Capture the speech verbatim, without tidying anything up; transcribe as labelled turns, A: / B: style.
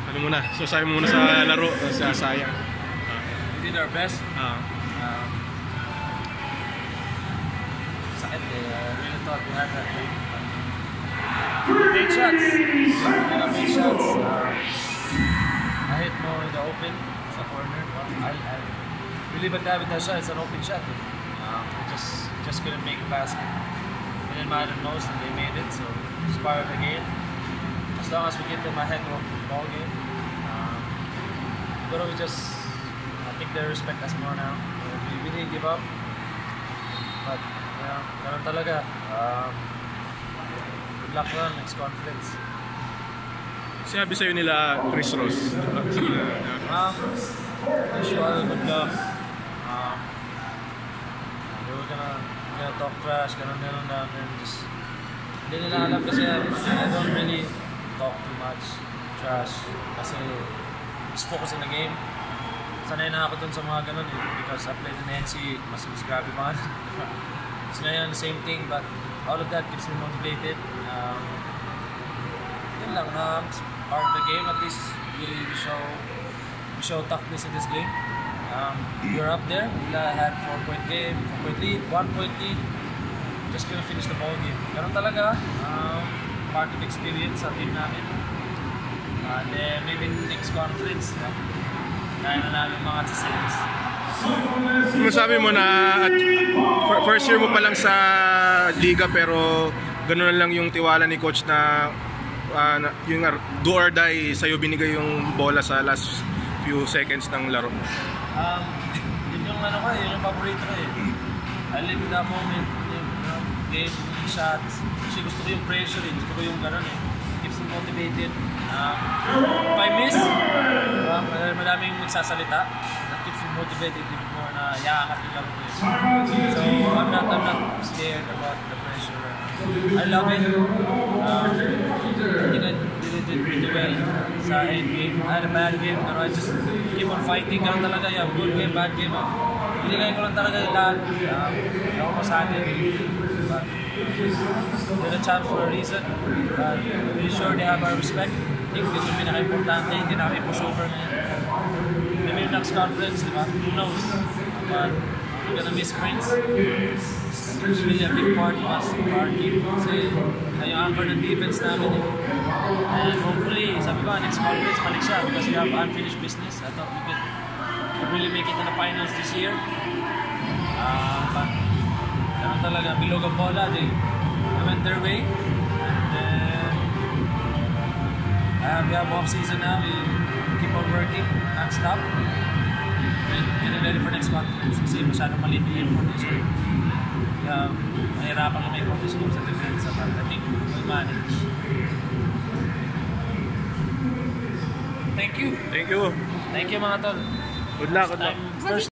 A: ano muna, so sabi muna sa laro, sa sayang.
B: Uh, we did our best.
A: Ah.
B: Um, sakit eh. I really thought we had that lead. We made shots. We made shots. Uh, I hit mo in the open sa corner. I, I really bad with that shot. It's an open shot. Eh. Um, I just just couldn't make a basket. It didn't matter most, and they made it. So it's part of the game. As long as we get them ahead of the ball game. Um, but we just, I think they respect us more now. We, we didn't give up. But, you know, ganun talaga. Um, good luck lang, next conference.
A: Sinabi sa'yo nila Chris Ross.
B: Um, usual, good luck. Um, they were gonna, gonna talk trash, ganun ganun lang, and just, hindi nila alam kasi I don't really talk too much trash kasi just focus on the game. Sanay na ako dun sa mga ganun eh, because I played in the N C A A, mas mas grabe pa. So ngayon, the same thing, but all of that keeps me motivated. Um, yun lang, na um, part of the game, at least we, we show we show toughness in this game. Um, we're up there, we had four point game, four point lead, one point lead, just gonna finish the ball game. Ganun talaga, um, part of the experience sa team namin. And then maybe next conference, yeah, kaya na namin mga series.
A: Masabi mo na at first year mo pa lang sa liga pero ganoon lang yung tiwala ni coach na uh, yung do or die sa'yo binigay yung bola sa last few seconds ng laro.
B: Um, yun yung ano ko eh, yun yung paborito ko eh. I live in that moment, yung you know, game, shots. Kasi gusto ko yung pressure eh, gusto ko yung gano'n eh. Keeps me motivated. Um, if I miss, um, maraming magsasalita. That keeps me motivated even more na yaangat yung laro ko eh. So I'm not, I'm not scared about the pressure. I love it. Um, I think I did it pretty well sa end game. I had a bad game, pero I just keep on fighting. Ganun talaga yung good game, bad game. Binigay ko lang talaga yung lahat. Um, ako pa sa akin. But get a chance for a reason. But really sure they have our respect. I think this is yung pinaka-importante. Hindi na kami push over ngayon. Maybe yung next conference, di ba? Who knows? But we're gonna miss Prince. It's really a big part of us, of our team. Kasi yung anchor ng defense namin eh. And hopefully, sabi ko, next conference balik siya because we have unfinished business. I thought we could really make it to the finals this year. Uh, but ganun talaga, bilog ang bola. They went their way. And then, uh, we have off-season now. We keep on working, non-stop. And getting ready for next conference. Kasi masyadong maliit yung condition. Kaya mahirapan na may condition sa defense. But I think we'll manage. Thank you.
A: Thank you.
B: Thank you mga tol.
A: Good luck, good luck.
B: First